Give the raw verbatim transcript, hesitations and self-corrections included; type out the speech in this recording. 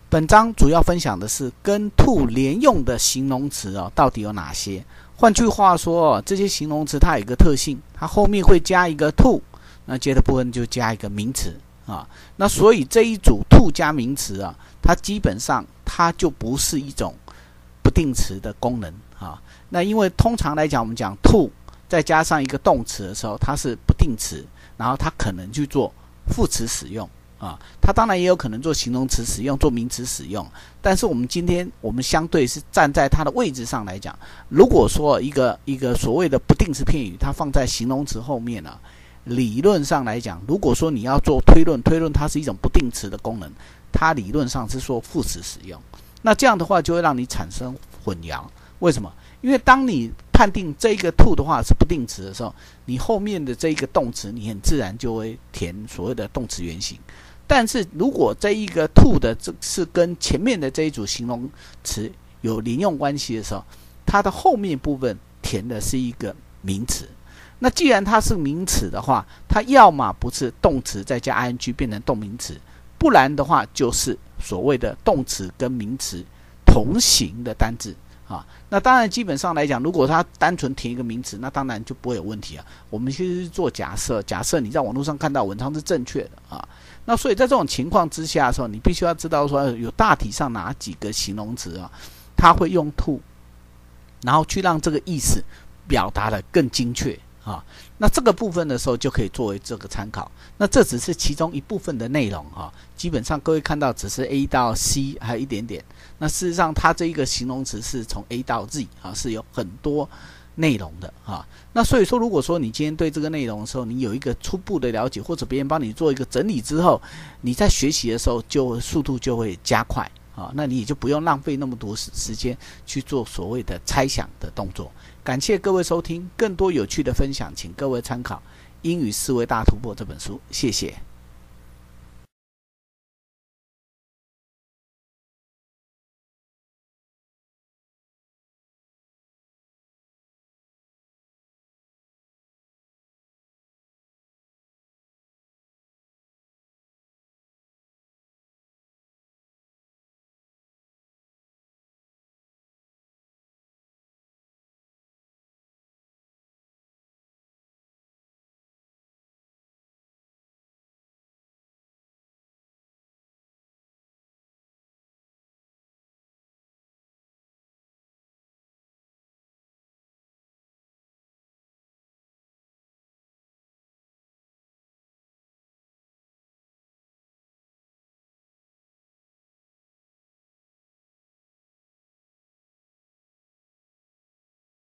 本章主要分享的是跟 to 连用的形容词哦，到底有哪些？换句话说哦，这些形容词它有一个特性，它后面会加一个 to， 那接的部分就加一个名词啊。那所以这一组 to 加名词啊，它基本上它就不是一种不定词的功能啊。那因为通常来讲，我们讲 to 再加上一个动词的时候，它是不定词，然后它可能去做副词使用。啊，它当然也有可能做形容词使用，做名词使用。但是我们今天我们相对是站在它的位置上来讲，如果说一个一个所谓的不定词片语，它放在形容词后面呢、啊，理论上来讲，如果说你要做推论，推论它是一种不定词的功能，它理论上是说副词使用。那这样的话就会让你产生混淆。为什么？因为当你判定这个 to 的话是不定词的时候，你后面的这一个动词，你很自然就会填所谓的动词原形。但是如果这一个 to 的这是跟前面的这一组形容词有连用关系的时候，它的后面部分填的是一个名词。那既然它是名词的话，它要么不是动词再加 ing 变成动名词，不然的话就是所谓的动词跟名词同形的单字啊。那当然基本上来讲，如果它单纯填一个名词，那当然就不会有问题啊。我们其实是做假设，假设你在网络上看到文章是正确的啊。那所以在这种情况之下的时候，你必须要知道说有大体上哪几个形容词啊，它会用 to， 然后去让这个意思表达的更精确啊。那这个部分的时候就可以作为这个参考。那这只是其中一部分的内容啊，基本上各位看到只是 A 到 C 还有一点点。那事实上它这一个形容词是从 A 到 Z 啊，是有很多内容的啊。那所以说，如果说你今天对这个内容的时候，你有一个初步的了解，或者别人帮你做一个整理之后，你在学习的时候就速度就会加快啊。那你也就不用浪费那么多时间去做所谓的猜想的动作。感谢各位收听，更多有趣的分享，请各位参考《英语思维大突破》这本书，谢谢。